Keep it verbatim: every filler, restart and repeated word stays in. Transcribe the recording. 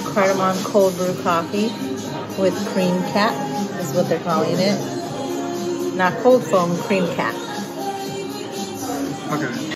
Cardamom Cold Brew Coffee with cream cap is what they're calling it. Not cold foam, cream cap. Okay.